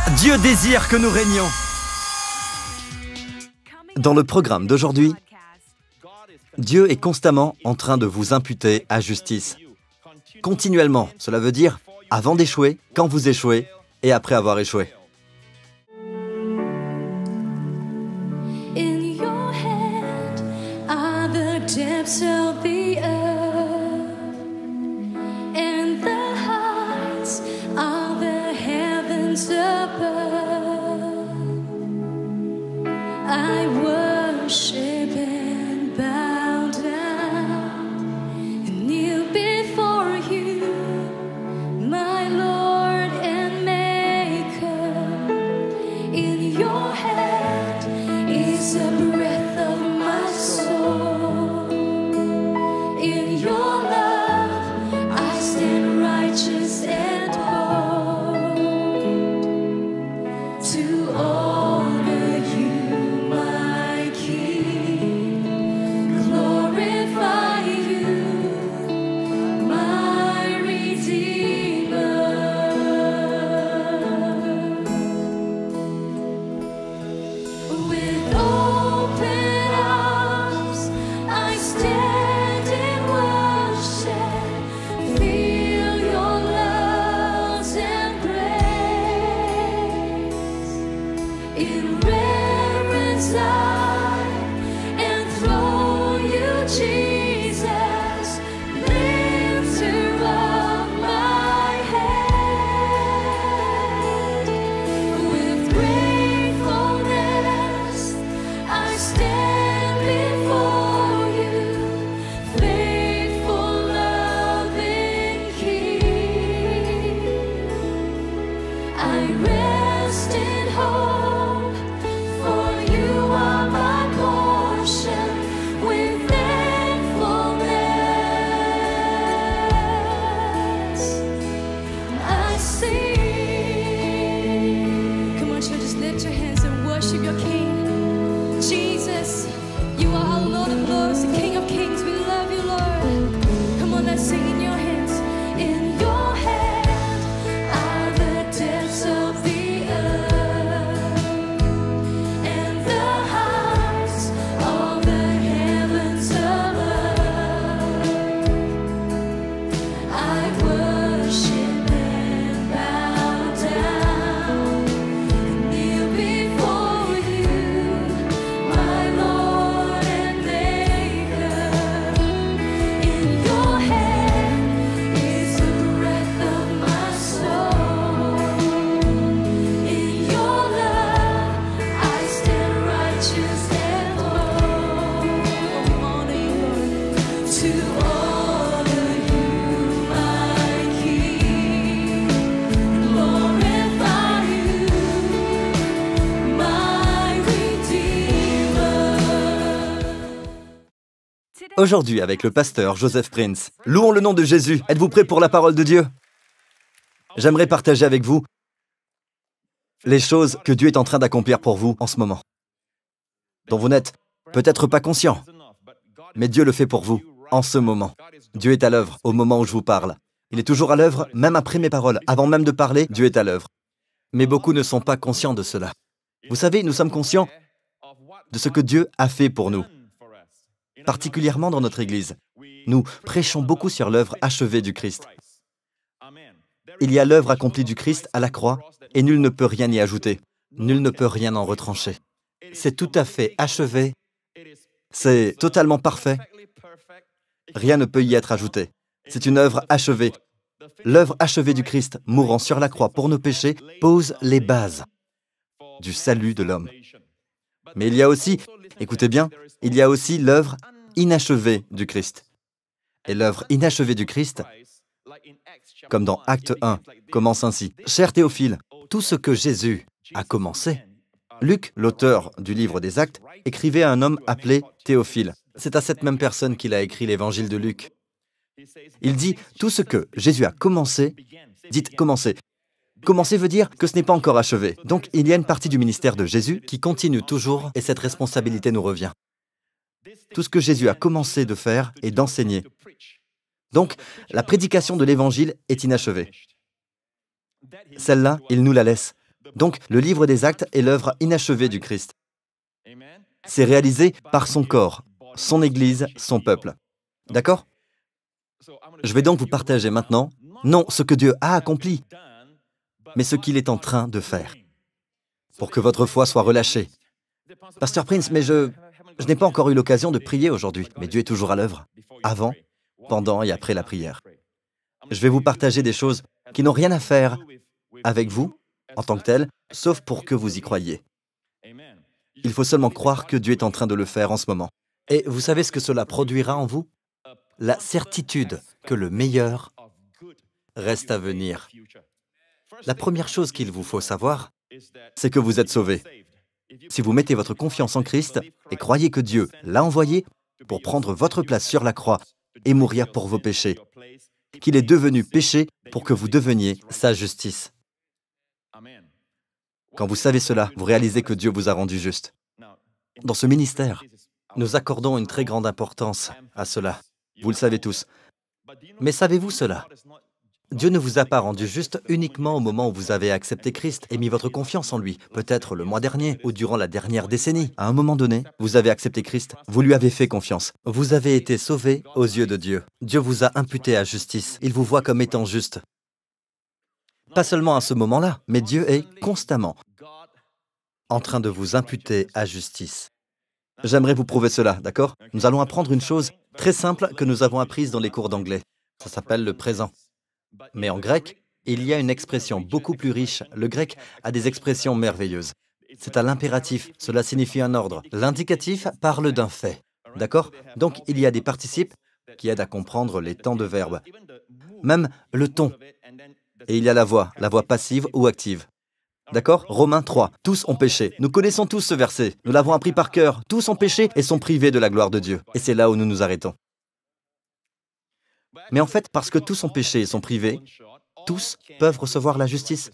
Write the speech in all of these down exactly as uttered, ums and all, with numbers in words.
Dieu désire que nous régnions. Dans le programme d'aujourd'hui, Dieu est constamment en train de vous imputer à justice. Continuellement, cela veut dire avant d'échouer, quand vous échouez et après avoir échoué. In your hand are the depths of the earth, and the heights are the heavens above. I worship and bow down and kneel before you, my Lord and Maker. In your hand is the breath of my soul. In your love I stand righteous and bold to honor you, my King, glorify you, my Redeemer. With open arms, I stand in worship. Feel your love's embrace. In reverence, I enthrone you, Jesus, lifter of my head. With gratefulness, I stand before you, faithful, loving King. I rest in hope, for you are my portion. With thankfulness, I sing. Come on, church, just lift your hands and worship your King. Jesus, you are our Lord of Lords, the King of Kings. We love you, Lord. Come on, let's sing in your hands. In your hand are the depths of the earth, and the heights of the heavens above. I worship and bow down and kneel before you, my Lord and Maker. In your hand is the breath of my soul. In your love I stand righteous and bold. To honor you, my King, glorify you, my Redeemer. Aujourd'hui, avec le pasteur Joseph Prince, louons le nom de Jésus. Êtes-vous prêts pour la parole de Dieu? J'aimerais partager avec vous les choses que Dieu est en train d'accomplir pour vous en ce moment, dont vous n'êtes peut-être pas conscient, mais Dieu le fait pour vous en ce moment. Dieu est à l'œuvre au moment où je vous parle. Il est toujours à l'œuvre, même après mes paroles. Avant même de parler, Dieu est à l'œuvre. Mais beaucoup ne sont pas conscients de cela. Vous savez, nous sommes conscients de ce que Dieu a fait pour nous, particulièrement dans notre Église. Nous prêchons beaucoup sur l'œuvre achevée du Christ. Il y a l'œuvre accomplie du Christ à la croix, et nul ne peut rien y ajouter. Nul ne peut rien en retrancher. C'est tout à fait achevé. C'est totalement parfait. Rien ne peut y être ajouté. C'est une œuvre achevée. L'œuvre achevée du Christ, mourant sur la croix pour nos péchés, pose les bases du salut de l'homme. Mais il y a aussi, écoutez bien, il y a aussi l'œuvre inachevée du Christ. Et l'œuvre inachevée du Christ, comme dans Acte un, commence ainsi. « Cher Théophile, tout ce que Jésus a commencé. » Luc, l'auteur du livre des Actes, écrivait à un homme appelé Théophile. C'est à cette même personne qu'il a écrit l'évangile de Luc. Il dit « Tout ce que Jésus a commencé, dites « commencé ». Commencer veut dire que ce n'est pas encore achevé. Donc, il y a une partie du ministère de Jésus qui continue toujours et cette responsabilité nous revient. Tout ce que Jésus a commencé de faire est d'enseigner. Donc, la prédication de l'Évangile est inachevée. Celle-là, il nous la laisse. Donc, le livre des Actes est l'œuvre inachevée du Christ. C'est réalisé par son corps, son Église, son peuple. D'accord? Je vais donc vous partager maintenant, non ce que Dieu a accompli, mais ce qu'il est en train de faire, pour que votre foi soit relâchée. Pasteur Prince, mais je, je n'ai pas encore eu l'occasion de prier aujourd'hui, mais Dieu est toujours à l'œuvre, avant, pendant et après la prière. Je vais vous partager des choses qui n'ont rien à faire avec vous, en tant que tel, sauf pour que vous y croyiez. Il faut seulement croire que Dieu est en train de le faire en ce moment. Et vous savez ce que cela produira en vous? La certitude que le meilleur reste à venir. La première chose qu'il vous faut savoir, c'est que vous êtes sauvés. Si vous mettez votre confiance en Christ et croyez que Dieu l'a envoyé pour prendre votre place sur la croix et mourir pour vos péchés, qu'il est devenu péché pour que vous deveniez sa justice. Quand vous savez cela, vous réalisez que Dieu vous a rendu juste. Dans ce ministère, nous accordons une très grande importance à cela. Vous le savez tous. Mais savez-vous cela? Dieu ne vous a pas rendu juste uniquement au moment où vous avez accepté Christ et mis votre confiance en lui, peut-être le mois dernier ou durant la dernière décennie. À un moment donné, vous avez accepté Christ, vous lui avez fait confiance. Vous avez été sauvés aux yeux de Dieu. Dieu vous a imputé à justice. Il vous voit comme étant juste. Pas seulement à ce moment-là, mais Dieu est constamment en train de vous imputer à justice. J'aimerais vous prouver cela, d'accord? Nous allons apprendre une chose très simple que nous avons apprise dans les cours d'anglais. Ça s'appelle le présent. Mais en grec, il y a une expression beaucoup plus riche. Le grec a des expressions merveilleuses. C'est à l'impératif, cela signifie un ordre. L'indicatif parle d'un fait, d'accord? Donc il y a des participes qui aident à comprendre les temps de verbe. Même le ton. Et il y a la voix, la voix passive ou active. D'accord? Romains trois. Tous ont péché. Nous connaissons tous ce verset. Nous l'avons appris par cœur. Tous ont péché et sont privés de la gloire de Dieu. Et c'est là où nous nous arrêtons. Mais en fait, parce que tous ont péché et sont privés, tous peuvent recevoir la justice.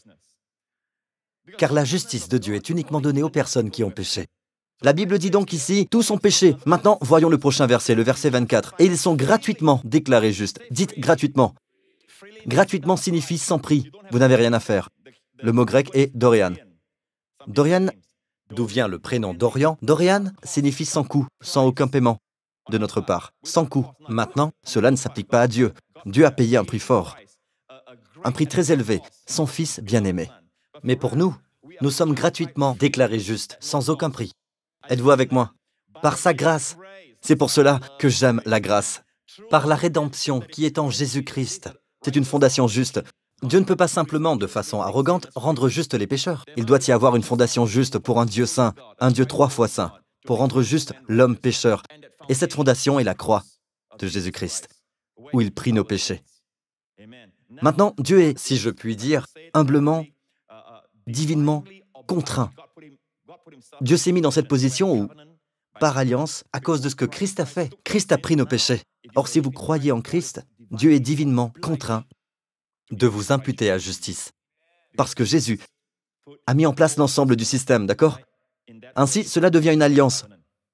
Car la justice de Dieu est uniquement donnée aux personnes qui ont péché. La Bible dit donc ici, tous ont péché. Maintenant, voyons le prochain verset, le verset vingt-quatre. Et ils sont gratuitement déclarés justes. Dites gratuitement. Gratuitement signifie sans prix. Vous n'avez rien à faire. Le mot grec est Dorian. Dorian, d'où vient le prénom Dorian, Dorian signifie sans coût, sans aucun paiement de notre part, sans coût. Maintenant, cela ne s'applique pas à Dieu. Dieu a payé un prix fort, un prix très élevé, son Fils bien-aimé. Mais pour nous, nous sommes gratuitement déclarés justes, sans aucun prix. Êtes-vous avec moi? Par sa grâce. C'est pour cela que j'aime la grâce. Par la rédemption qui est en Jésus-Christ. C'est une fondation juste. Dieu ne peut pas simplement, de façon arrogante, rendre juste les pécheurs. Il doit y avoir une fondation juste pour un Dieu saint, un Dieu trois fois saint, pour rendre juste l'homme pécheur. Et cette fondation est la croix de Jésus-Christ, où il prit nos péchés. Maintenant, Dieu est, si je puis dire, humblement, divinement contraint. Dieu s'est mis dans cette position où, par alliance, à cause de ce que Christ a fait, Christ a pris nos péchés. Or, si vous croyez en Christ, Dieu est divinement contraint de vous imputer à justice. Parce que Jésus a mis en place l'ensemble du système, d'accord? Ainsi, cela devient une alliance.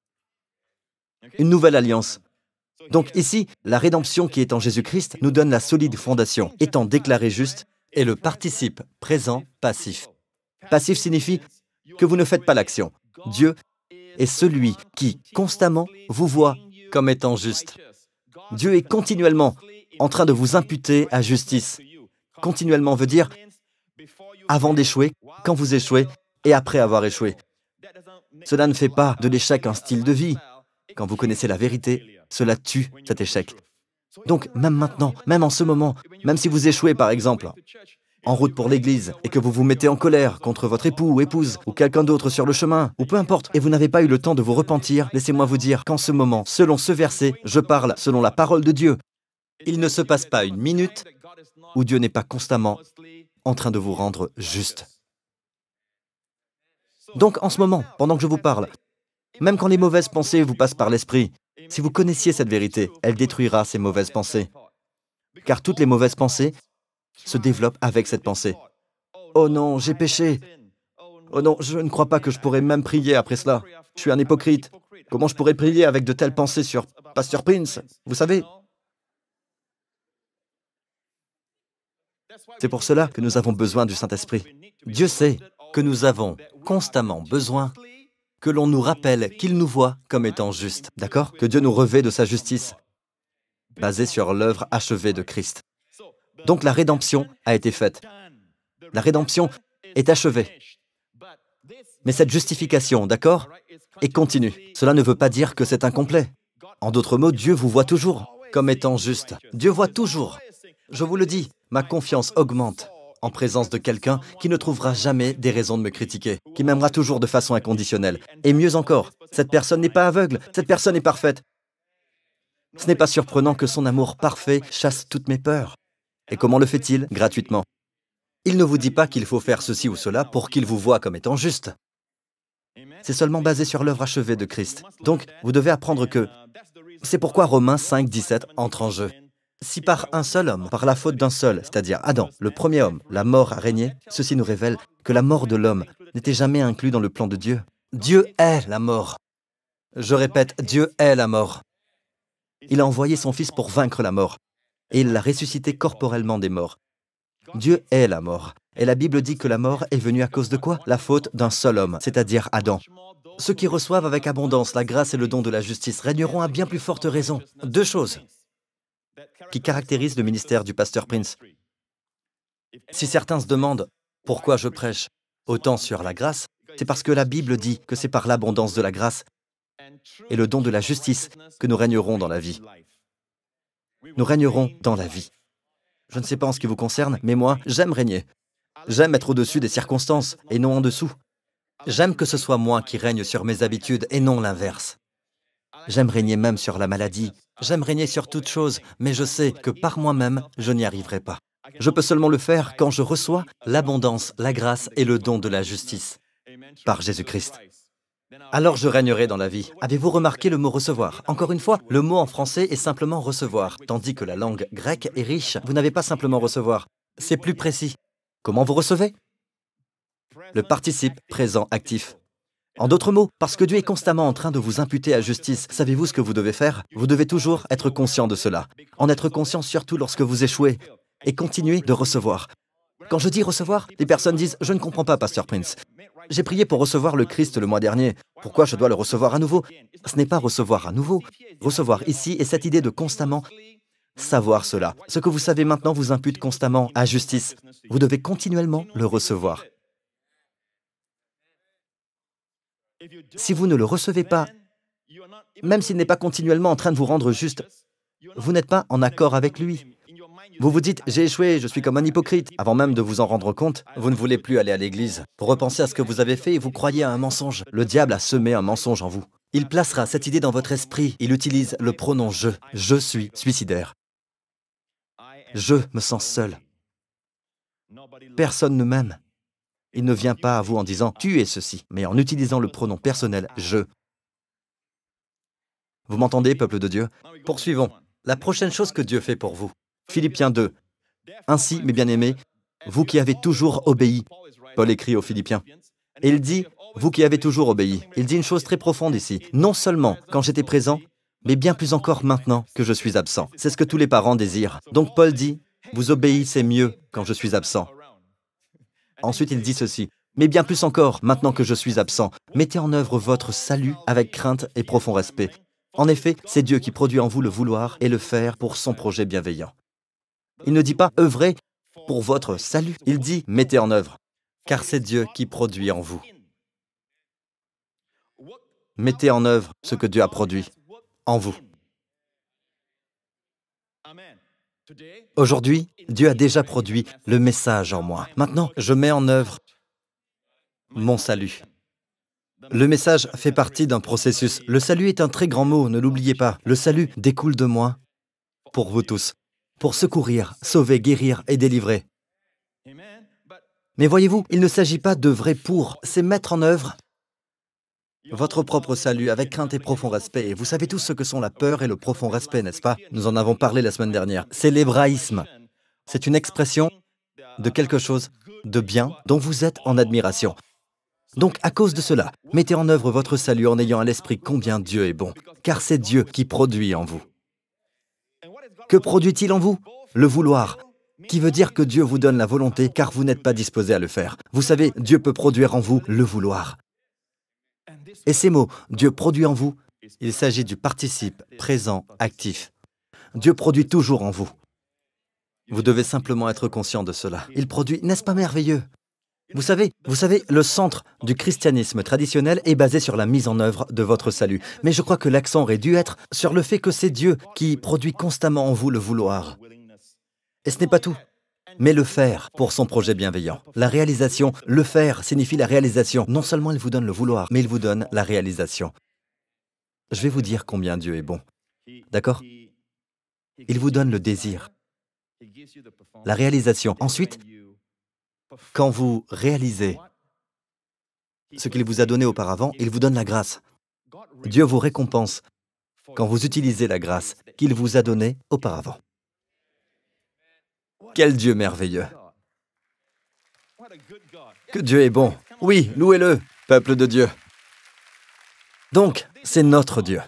Une nouvelle alliance. Donc ici, la rédemption qui est en Jésus-Christ nous donne la solide fondation. Étant déclaré juste est le participe présent passif. Passif signifie que vous ne faites pas l'action. Dieu est celui qui, constamment, vous voit comme étant juste. Dieu est continuellement en train de vous imputer à justice. Continuellement veut dire avant d'échouer, quand vous échouez et après avoir échoué. Cela ne fait pas de l'échec un style de vie. Quand vous connaissez la vérité, cela tue cet échec. Donc, même maintenant, même en ce moment, même si vous échouez par exemple, en route pour l'église, et que vous vous mettez en colère contre votre époux ou épouse, ou quelqu'un d'autre sur le chemin, ou peu importe, et vous n'avez pas eu le temps de vous repentir, laissez-moi vous dire qu'en ce moment, selon ce verset, je parle selon la parole de Dieu. Il ne se passe pas une minute où Dieu n'est pas constamment en train de vous rendre juste. Donc, en ce moment, pendant que je vous parle, même quand les mauvaises pensées vous passent par l'esprit, si vous connaissiez cette vérité, elle détruira ces mauvaises pensées. Car toutes les mauvaises pensées se développent avec cette pensée. « Oh non, j'ai péché. Oh non, je ne crois pas que je pourrais même prier après cela. Je suis un hypocrite. Comment je pourrais prier avec de telles pensées sur Pasteur Prince? Vous savez ?» C'est pour cela que nous avons besoin du Saint-Esprit. Dieu sait que nous avons constamment besoin que l'on nous rappelle qu'il nous voit comme étant justes, d'accord? Que Dieu nous revêt de sa justice, basée sur l'œuvre achevée de Christ. Donc la rédemption a été faite. La rédemption est achevée. Mais cette justification, d'accord, est continue. Cela ne veut pas dire que c'est incomplet. En d'autres mots, Dieu vous voit toujours comme étant juste. Dieu voit toujours. Je vous le dis, ma confiance augmente en présence de quelqu'un qui ne trouvera jamais des raisons de me critiquer, qui m'aimera toujours de façon inconditionnelle. Et mieux encore, cette personne n'est pas aveugle, cette personne est parfaite. Ce n'est pas surprenant que son amour parfait chasse toutes mes peurs. Et comment le fait-il? Gratuitement. Il ne vous dit pas qu'il faut faire ceci ou cela pour qu'il vous voie comme étant juste. C'est seulement basé sur l'œuvre achevée de Christ. Donc, vous devez apprendre que... C'est pourquoi Romains cinq, dix-sept entre en jeu. Si par un seul homme, par la faute d'un seul, c'est-à-dire Adam, le premier homme, la mort a régné, ceci nous révèle que la mort de l'homme n'était jamais inclus dans le plan de Dieu. Dieu est la mort. Je répète, Dieu est la mort. Il a envoyé son Fils pour vaincre la mort, et il l'a ressuscité corporellement des morts. Dieu est la mort. Et la Bible dit que la mort est venue à cause de quoi? La faute d'un seul homme, c'est-à-dire Adam. Ceux qui reçoivent avec abondance la grâce et le don de la justice régneront à bien plus forte raison. Deux choses qui caractérisent le ministère du pasteur Prince. Si certains se demandent pourquoi je prêche autant sur la grâce, c'est parce que la Bible dit que c'est par l'abondance de la grâce et le don de la justice que nous régnerons dans la vie. Nous régnerons dans la vie. Je ne sais pas en ce qui vous concerne, mais moi, j'aime régner. J'aime être au-dessus des circonstances et non en dessous. J'aime que ce soit moi qui règne sur mes habitudes et non l'inverse. J'aime régner même sur la maladie. J'aime régner sur toute chose, mais je sais que par moi-même, je n'y arriverai pas. Je peux seulement le faire quand je reçois l'abondance, la grâce et le don de la justice par Jésus-Christ. Alors je régnerai dans la vie. Avez-vous remarqué le mot « recevoir » ? Encore une fois, le mot en français est simplement « recevoir », tandis que la langue grecque est riche. Vous n'avez pas simplement « recevoir », c'est plus précis. Comment vous recevez? Le participe présent actif. En d'autres mots, parce que Dieu est constamment en train de vous imputer à justice, savez-vous ce que vous devez faire? Vous devez toujours être conscient de cela. En être conscient surtout lorsque vous échouez, et continuer de recevoir. Quand je dis recevoir, les personnes disent « Je ne comprends pas, pasteur Prince. J'ai prié pour recevoir le Christ le mois dernier. Pourquoi je dois le recevoir à nouveau ?» Ce n'est pas recevoir à nouveau. Recevoir ici est cette idée de constamment savoir cela. Ce que vous savez maintenant vous impute constamment à justice. Vous devez continuellement le recevoir. Si vous ne le recevez pas, même s'il n'est pas continuellement en train de vous rendre juste, vous n'êtes pas en accord avec lui. Vous vous dites « J'ai échoué, je suis comme un hypocrite ». Avant même de vous en rendre compte, vous ne voulez plus aller à l'église. Pour repenser à ce que vous avez fait et vous croyez à un mensonge. Le diable a semé un mensonge en vous. Il placera cette idée dans votre esprit. Il utilise le pronom « je ». Je suis suicidaire. Je me sens seul. Personne ne m'aime. Il ne vient pas à vous en disant « tu es ceci », mais en utilisant le pronom personnel « je ». Vous m'entendez, peuple de Dieu? Poursuivons. La prochaine chose que Dieu fait pour vous. Philippiens deux. Ainsi, mes bien-aimés, vous qui avez toujours obéi. Paul écrit aux Philippiens. Et il dit, vous qui avez toujours obéi. Il dit une chose très profonde ici. Non seulement quand j'étais présent, mais bien plus encore maintenant que je suis absent. C'est ce que tous les parents désirent. Donc Paul dit, vous obéissez mieux quand je suis absent. Ensuite, il dit ceci. Mais bien plus encore, maintenant que je suis absent, mettez en œuvre votre salut avec crainte et profond respect. En effet, c'est Dieu qui produit en vous le vouloir et le faire pour son projet bienveillant. Il ne dit pas « œuvrez pour votre salut ». Il dit « mettez en œuvre », car c'est Dieu qui produit en vous. Mettez en œuvre ce que Dieu a produit en vous. Aujourd'hui, Dieu a déjà produit le message en moi. Maintenant, je mets en œuvre mon salut. Le message fait partie d'un processus. Le salut est un très grand mot, ne l'oubliez pas. Le salut découle de moi pour vous tous, pour secourir, sauver, guérir et délivrer. Mais voyez-vous, il ne s'agit pas d'œuvrer pour, c'est mettre en œuvre votre propre salut avec crainte et profond respect. Et vous savez tous ce que sont la peur et le profond respect, n'est-ce pas? Nous en avons parlé la semaine dernière. C'est l'hébraïsme. C'est une expression de quelque chose de bien dont vous êtes en admiration. Donc, à cause de cela, mettez en œuvre votre salut en ayant à l'esprit combien Dieu est bon, car c'est Dieu qui produit en vous. Que produit-il en vous? Le vouloir, qui veut dire que Dieu vous donne la volonté car vous n'êtes pas disposé à le faire. Vous savez, Dieu peut produire en vous le vouloir. Et ces mots, Dieu produit en vous, il s'agit du participe présent actif. Dieu produit toujours en vous. Vous devez simplement être conscient de cela. Il produit, n'est-ce pas merveilleux? Vous savez, vous savez, le centre du christianisme traditionnel est basé sur la mise en œuvre de votre salut. Mais je crois que l'accent aurait dû être sur le fait que c'est Dieu qui produit constamment en vous le vouloir. Et ce n'est pas tout, mais le faire pour son projet bienveillant. La réalisation, le faire signifie la réalisation. Non seulement il vous donne le vouloir, mais il vous donne la réalisation. Je vais vous dire combien Dieu est bon. D'accord? Il vous donne le désir, la réalisation. Ensuite, quand vous réalisez ce qu'il vous a donné auparavant, il vous donne la grâce. Dieu vous récompense quand vous utilisez la grâce qu'il vous a donnée auparavant. Quel Dieu merveilleux! Que Dieu est bon! Oui, louez-le, peuple de Dieu! Donc, c'est notre Dieu.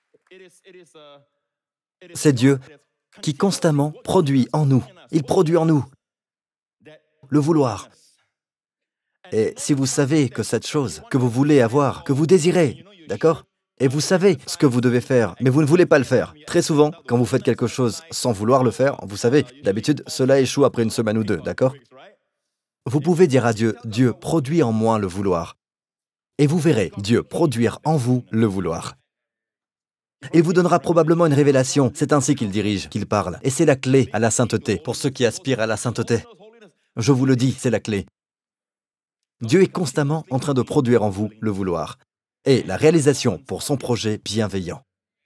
C'est Dieu qui constamment produit en nous. Il produit en nous le vouloir. Et si vous savez que cette chose que vous voulez avoir, que vous désirez, d'accord? Et vous savez ce que vous devez faire, mais vous ne voulez pas le faire. Très souvent, quand vous faites quelque chose sans vouloir le faire, vous savez, d'habitude, cela échoue après une semaine ou deux, d'accord? Vous pouvez dire à Dieu, Dieu, produis en moi le vouloir. Et vous verrez Dieu produire en vous le vouloir. Il vous donnera probablement une révélation. C'est ainsi qu'il dirige, qu'il parle. Et c'est la clé à la sainteté, pour ceux qui aspirent à la sainteté. Je vous le dis, c'est la clé. Dieu est constamment en train de produire en vous le vouloir et la réalisation pour son projet bienveillant.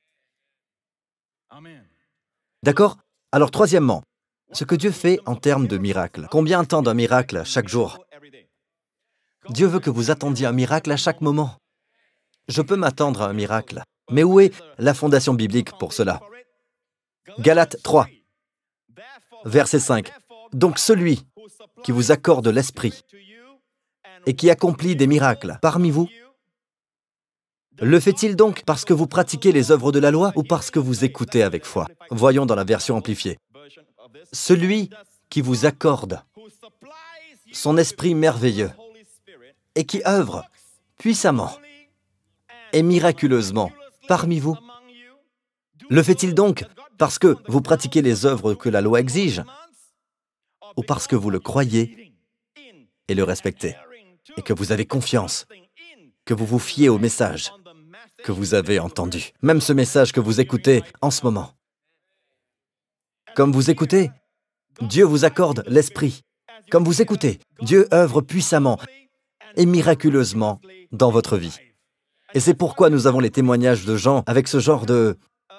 D'accord? Alors troisièmement, ce que Dieu fait en termes de miracle. Combien attendent un miracle chaque jour? Dieu veut que vous attendiez un miracle à chaque moment. Je peux m'attendre à un miracle. Mais où est la fondation biblique pour cela? Galates trois, verset cinq. Donc celui qui vous accorde l'Esprit et qui accomplit des miracles parmi vous, le fait-il donc parce que vous pratiquez les œuvres de la loi ou parce que vous écoutez avec foi? Voyons dans la version amplifiée. Celui qui vous accorde son esprit merveilleux et qui œuvre puissamment et miraculeusement parmi vous, le fait-il donc parce que vous pratiquez les œuvres que la loi exige ou parce que vous le croyez et le respectez et que vous avez confiance, que vous vous fiez au message que vous avez entendu, même ce message que vous écoutez en ce moment. Comme vous écoutez, Dieu vous accorde l'Esprit. Comme vous écoutez, Dieu œuvre puissamment et miraculeusement dans votre vie. Et c'est pourquoi nous avons les témoignages de gens avec ce genre de...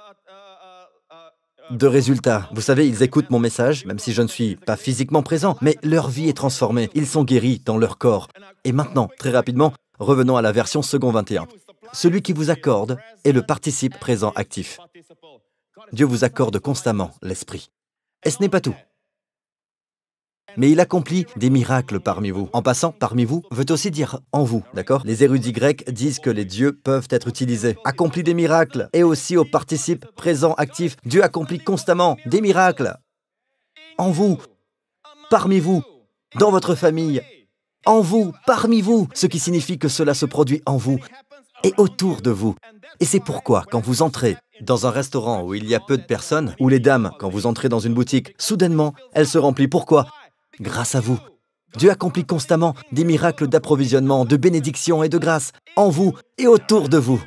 de résultats. Vous savez, ils écoutent mon message, même si je ne suis pas physiquement présent, mais leur vie est transformée. Ils sont guéris dans leur corps. Et maintenant, très rapidement, revenons à la version second vingt et un. Celui qui vous accorde est le participe présent actif. Dieu vous accorde constamment l'Esprit. Et ce n'est pas tout. Mais il accomplit des miracles parmi vous. En passant, parmi vous veut aussi dire en vous, d'accord? Les érudits grecs disent que les dieux peuvent être utilisés. Accomplit des miracles. Et aussi au participe présent actif. Dieu accomplit constamment des miracles. En vous, parmi vous, dans votre famille, en vous, parmi vous, ce qui signifie que cela se produit en vous et autour de vous. Et c'est pourquoi, quand vous entrez dans un restaurant où il y a peu de personnes, ou les dames, quand vous entrez dans une boutique, soudainement, elle se remplit. Pourquoi? Grâce à vous. Dieu accomplit constamment des miracles d'approvisionnement, de bénédiction et de grâce en vous et autour de vous.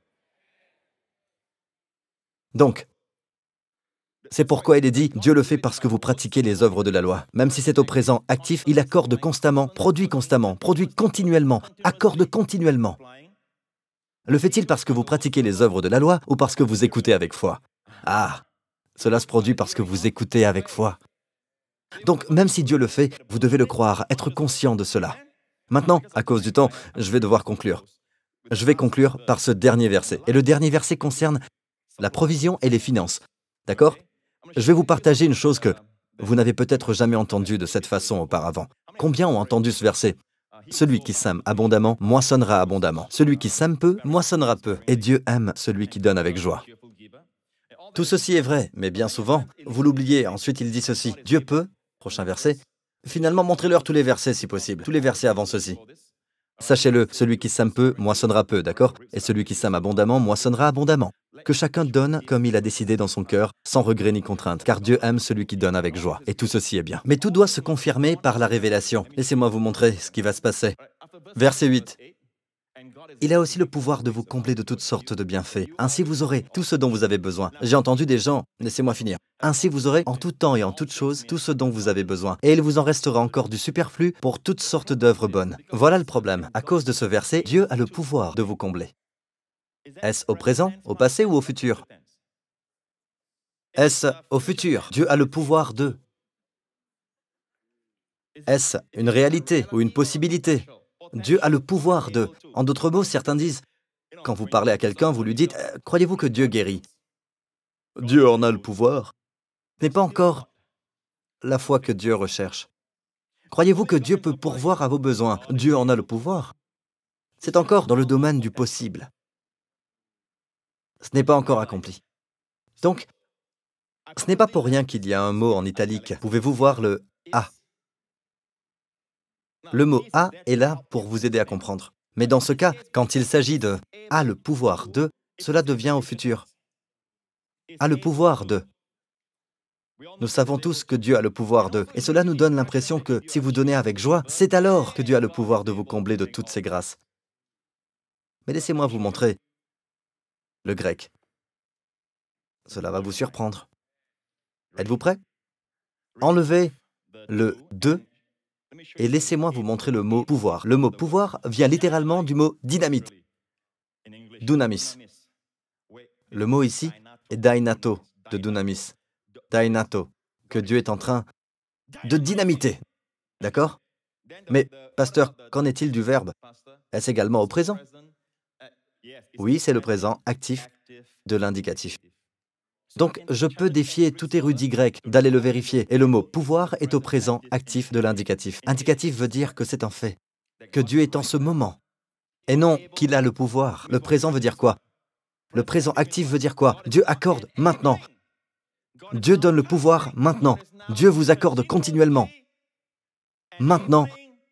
Donc, c'est pourquoi il est dit, Dieu le fait parce que vous pratiquez les œuvres de la loi. Même si c'est au présent actif, il accorde constamment, produit constamment, produit continuellement, accorde continuellement. Le fait-il parce que vous pratiquez les œuvres de la loi ou parce que vous écoutez avec foi? Ah, cela se produit parce que vous écoutez avec foi. Donc, même si Dieu le fait, vous devez le croire, être conscient de cela. Maintenant, à cause du temps, je vais devoir conclure. Je vais conclure par ce dernier verset. Et le dernier verset concerne la provision et les finances. D'accord? Je vais vous partager une chose que vous n'avez peut-être jamais entendue de cette façon auparavant. Combien ont entendu ce verset? Celui qui sème abondamment, moissonnera abondamment. Celui qui sème peu, moissonnera peu. Et Dieu aime celui qui donne avec joie. Tout ceci est vrai, mais bien souvent, vous l'oubliez. Ensuite, il dit ceci. Dieu peut Prochain verset. Finalement, montrez-leur tous les versets si possible, tous les versets avant ceci. Sachez-le, celui qui sème peu, moissonnera peu, d'accord? Et celui qui sème abondamment, moissonnera abondamment. Que chacun donne comme il a décidé dans son cœur, sans regret ni contrainte, car Dieu aime celui qui donne avec joie. Et tout ceci est bien. Mais tout doit se confirmer par la révélation. Laissez-moi vous montrer ce qui va se passer. Verset huit. Il a aussi le pouvoir de vous combler de toutes sortes de bienfaits. Ainsi vous aurez tout ce dont vous avez besoin. J'ai entendu des gens, laissez-moi finir. Ainsi vous aurez en tout temps et en toutes choses tout ce dont vous avez besoin. Et il vous en restera encore du superflu pour toutes sortes d'œuvres bonnes. Voilà le problème. À cause de ce verset, Dieu a le pouvoir de vous combler. Est-ce au présent, au passé ou au futur? Est-ce au futur? Dieu a le pouvoir de. Est-ce une réalité ou une possibilité? Dieu a le pouvoir de. En d'autres mots, certains disent, quand vous parlez à quelqu'un, vous lui dites, euh, croyez-vous que Dieu guérit? Dieu en a le pouvoir. Ce n'est pas encore la foi que Dieu recherche. Croyez-vous que Dieu peut pourvoir à vos besoins? Dieu en a le pouvoir. C'est encore dans le domaine du possible. Ce n'est pas encore accompli. Donc, ce n'est pas pour rien qu'il y a un mot en italique. Pouvez-vous voir le « a » ? Le mot « a » est là pour vous aider à comprendre. Mais dans ce cas, quand il s'agit de « a le pouvoir de », cela devient au futur. « A le pouvoir de ». Nous savons tous que Dieu a le pouvoir de, et cela nous donne l'impression que si vous donnez avec joie, c'est alors que Dieu a le pouvoir de vous combler de toutes ses grâces. Mais laissez-moi vous montrer le grec. Cela va vous surprendre. Êtes-vous prêts? Enlevez le « de » et laissez-moi vous montrer le mot « pouvoir ». Le mot « pouvoir » vient littéralement du mot « dynamite », dunamis. Le mot ici est « dynato » de dunamis. Dynato, que Dieu est en train de dynamiter. D'accord? Mais, pasteur, qu'en est-il du verbe? Est-ce également au présent? Oui, c'est le présent actif de l'indicatif. Donc, je peux défier tout érudit grec d'aller le vérifier. Et le mot « pouvoir » est au présent actif de l'indicatif. Indicatif veut dire que c'est un fait, que Dieu est en ce moment, et non qu'il a le pouvoir. Le présent veut dire quoi? Le présent actif veut dire quoi? Dieu accorde maintenant. Dieu donne le pouvoir maintenant. Dieu vous accorde continuellement. Maintenant,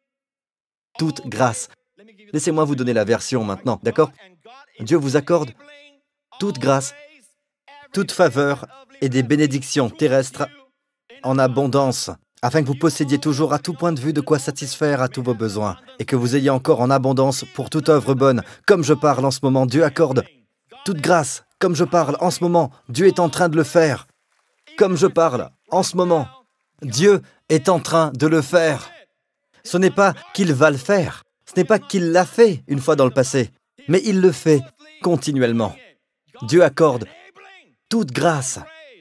toute grâce. Laissez-moi vous donner la version maintenant, d'accord? Dieu vous accorde toute grâce, toute faveur et des bénédictions terrestres en abondance, afin que vous possédiez toujours à tout point de vue de quoi satisfaire à tous vos besoins, et que vous ayez encore en abondance pour toute œuvre bonne. Comme je parle en ce moment, Dieu accorde toute grâce. Comme je parle en ce moment, Dieu est en train de le faire. Comme je parle en ce moment, Dieu est en train de le faire. Ce n'est pas qu'il va le faire, ce n'est pas qu'il l'a fait une fois dans le passé, mais il le fait continuellement. Dieu accorde toute grâce.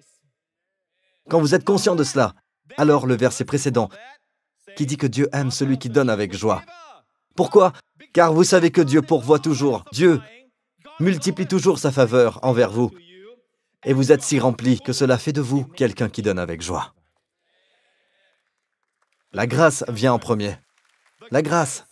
Quand vous êtes conscient de cela, alors le verset précédent, qui dit que Dieu aime celui qui donne avec joie. Pourquoi? Car vous savez que Dieu pourvoit toujours. Dieu multiplie toujours sa faveur envers vous. Et vous êtes si remplis que cela fait de vous quelqu'un qui donne avec joie. La grâce vient en premier. La grâce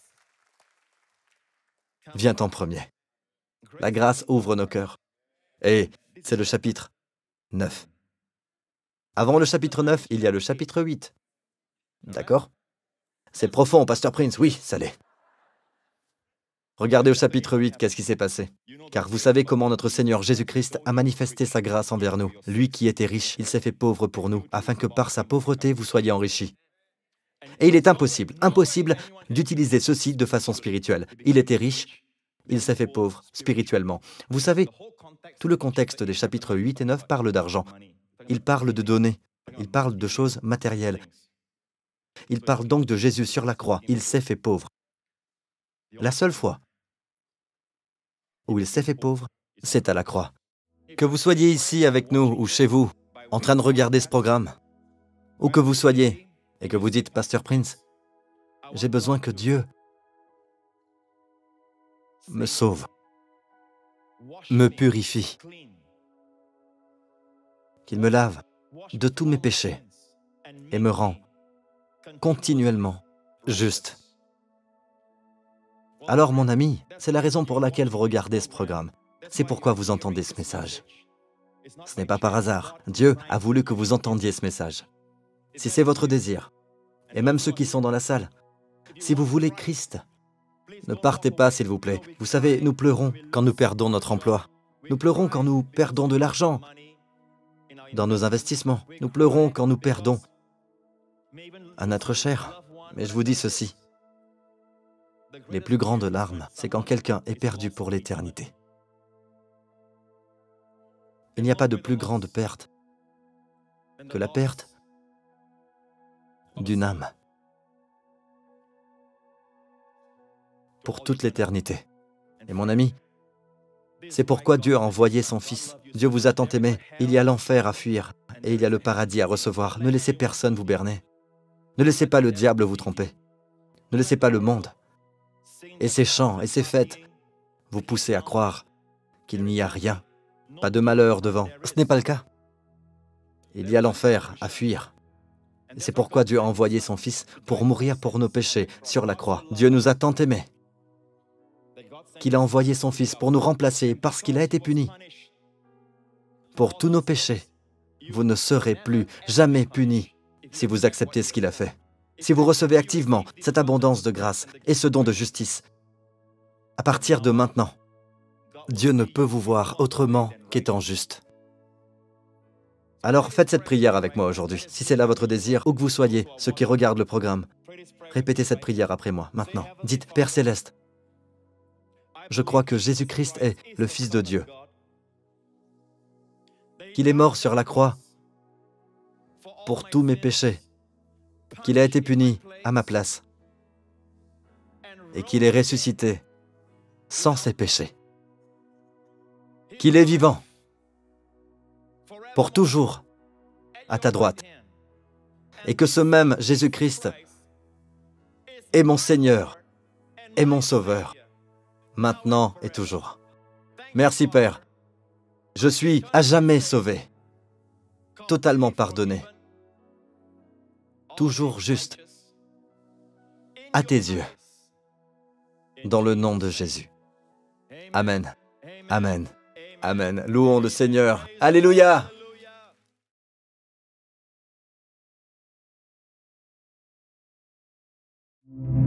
vient en premier. La grâce ouvre nos cœurs. Et c'est le chapitre neuf. Avant le chapitre neuf, il y a le chapitre huit. D'accord? C'est profond, Pasteur Prince. Oui, ça l'est. Regardez au chapitre huit, qu'est-ce qui s'est passé? Car vous savez comment notre Seigneur Jésus-Christ a manifesté sa grâce envers nous. Lui qui était riche, il s'est fait pauvre pour nous, afin que par sa pauvreté, vous soyez enrichis. Et il est impossible, impossible d'utiliser ceci de façon spirituelle. Il était riche, il s'est fait pauvre spirituellement. Vous savez, tout le contexte des chapitres huit et neuf parle d'argent. Il parle de donner, il parle de choses matérielles. Il parle donc de Jésus sur la croix. Il s'est fait pauvre. La seule fois où il s'est fait pauvre, c'est à la croix. Que vous soyez ici avec nous ou chez vous, en train de regarder ce programme, ou que vous soyez et que vous dites, Pasteur Prince, j'ai besoin que Dieu me sauve, me purifie, qu'il me lave de tous mes péchés et me rend continuellement juste. Alors, mon ami, c'est la raison pour laquelle vous regardez ce programme. C'est pourquoi vous entendez ce message. Ce n'est pas par hasard. Dieu a voulu que vous entendiez ce message. Si c'est votre désir, et même ceux qui sont dans la salle, si vous voulez Christ, ne partez pas, s'il vous plaît. Vous savez, nous pleurons quand nous perdons notre emploi. Nous pleurons quand nous perdons de l'argent dans nos investissements. Nous pleurons quand nous perdons un être cher. Mais je vous dis ceci, les plus grandes larmes, c'est quand quelqu'un est perdu pour l'éternité. Il n'y a pas de plus grande perte que la perte d'une âme pour toute l'éternité. Et mon ami, c'est pourquoi Dieu a envoyé son Fils. Dieu vous a tant aimé. Il y a l'enfer à fuir et il y a le paradis à recevoir. Ne laissez personne vous berner. Ne laissez pas le diable vous tromper. Ne laissez pas le monde et ses chants et ses fêtes vous pousser à croire qu'il n'y a rien, pas de malheur devant. Ce n'est pas le cas. Il y a l'enfer à fuir. C'est pourquoi Dieu a envoyé son Fils pour mourir pour nos péchés sur la croix. Dieu nous a tant aimés qu'il a envoyé son Fils pour nous remplacer parce qu'il a été puni. Pour tous nos péchés, vous ne serez plus jamais punis si vous acceptez ce qu'il a fait. Si vous recevez activement cette abondance de grâce et ce don de justice, à partir de maintenant, Dieu ne peut vous voir autrement qu'étant juste. Alors faites cette prière avec moi aujourd'hui. Si c'est là votre désir, où que vous soyez, ceux qui regardent le programme, répétez cette prière après moi, maintenant. Dites, Père Céleste, je crois que Jésus-Christ est le Fils de Dieu, qu'il est mort sur la croix pour tous mes péchés, qu'il a été puni à ma place et qu'il est ressuscité sans ses péchés, qu'il est vivant pour toujours à ta droite et que ce même Jésus-Christ est mon Seigneur et mon Sauveur, maintenant et toujours. Merci Père, je suis à jamais sauvé, totalement pardonné, toujours juste à tes yeux, dans le nom de Jésus. Amen, Amen, Amen. Louons le Seigneur. Alléluia! Thank you.